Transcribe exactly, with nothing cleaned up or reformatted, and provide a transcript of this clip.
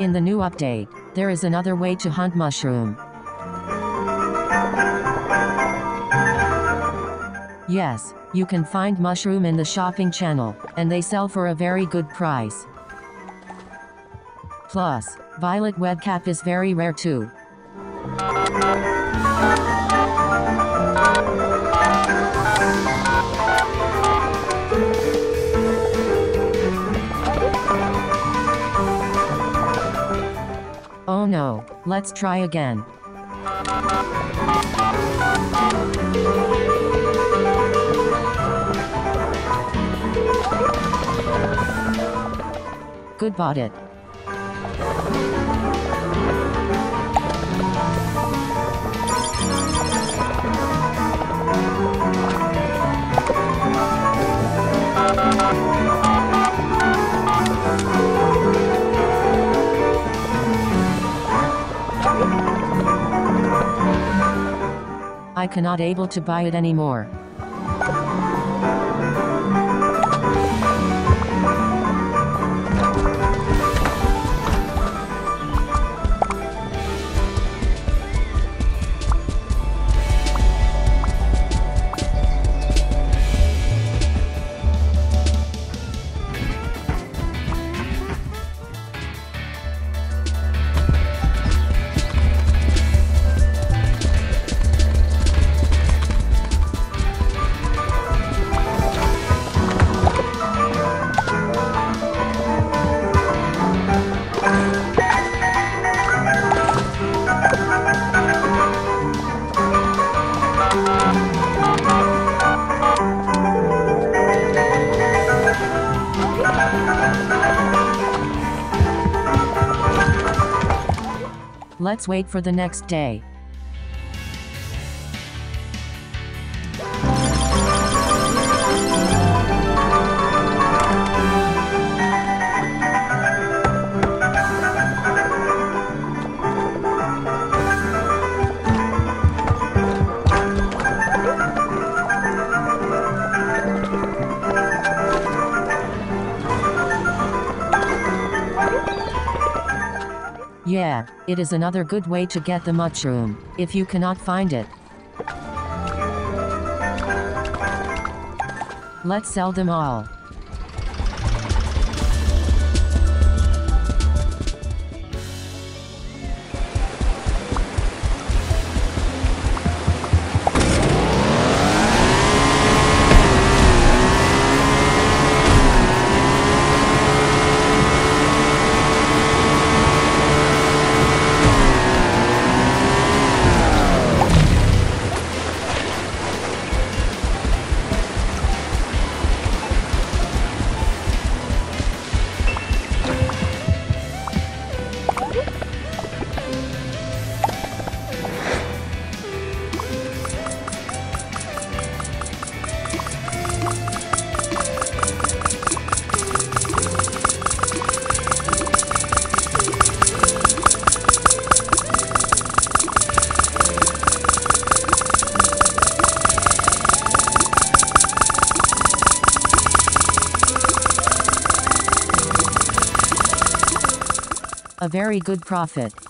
In the new update, there is another way to hunt mushroom. Yes, you can find mushroom in the shopping channel, and they sell for a very good price. Plus, violet webcap is very rare too. Oh no, let's try again. Good, bought it. I cannot able to buy it anymore. Let's wait for the next day. Yeah, it is another good way to get the mushroom, if you cannot find it. Let's sell them all. A very good profit.